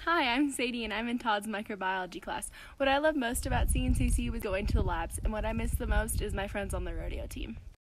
Hi, I'm Sadie and I'm in Todd's microbiology class. What I love most about CNCC was going to the labs, and what I miss the most is my friends on the rodeo team.